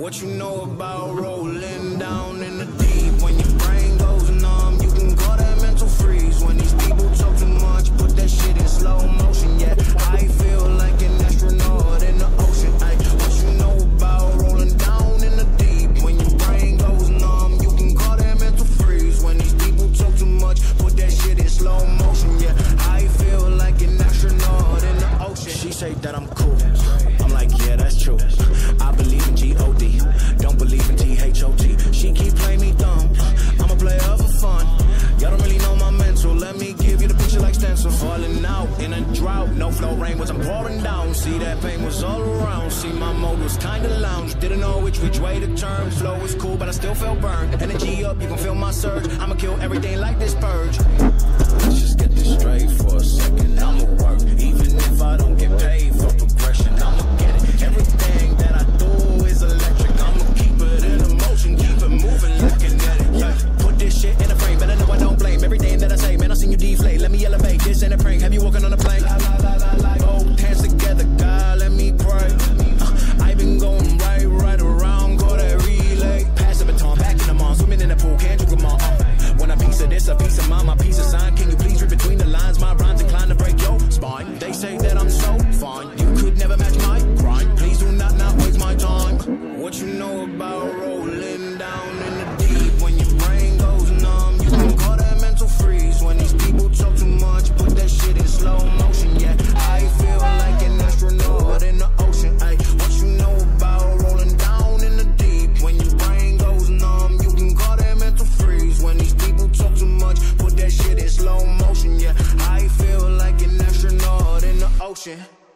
What you know about rolling down in the deep? When your brain goes numb, you can call that mental freeze. When these people talk too much, put that shit in slow motion. Yeah, I feel like an astronaut in the ocean. Ay, what you know about rolling down in the deep? When your brain goes numb, you can call that mental freeze. When these people talk too much, put that shit in slow motion. Yeah, I feel like an astronaut in the ocean. She say that I'm cool. I'm like, yeah, that's true. I believe in G-O-D, don't believe in T-H-O-T. She keep playing me dumb, I'm a player for fun. Y'all don't really know my mental, let me give you the picture like stencil. Falling out in a drought, no flow rain was I'm pouring down. See that pain was all around, see my mode was kinda lounge. Didn't know which way to turn, flow was cool but I still felt burned. Energy up, you can feel my surge, I'ma kill everything like this purge. Let's just get this straight for a second, I'ma work. Even if I don't get paid for progression, I'ma get it. Everything that I do is electric, I'ma keep it in motion, keep it moving like kinetic. Yeah. Put this shit in a frame, better know I don't blame everything that I say. Man, I seen you deflate, let me elevate, this ain't a prank. Have you walking on a plane? Both hands together, God, let me pray. I been going right around, go that relay. Pass the baton, back in the mall, swimming in the pool, can't drink them all. When a piece of this, a piece of mine, my piece of sign. Can you please read between the lines? My rhymes inclined to break your spine. They say that I'm so fine, you could never match my grind. Please do not waste my time. What you know about rolling down in the deep? When your brain goes numb, you can call that mental freeze. When these people talk too much, put that shit in slow motion. Yeah, I feel like an astronaut in the ocean. Ay, what you know about rolling down in the deep? When your brain goes numb, you can call that mental freeze. When these people talk too much, put that shit in slow motion. Yeah, I feel like an astronaut in the ocean.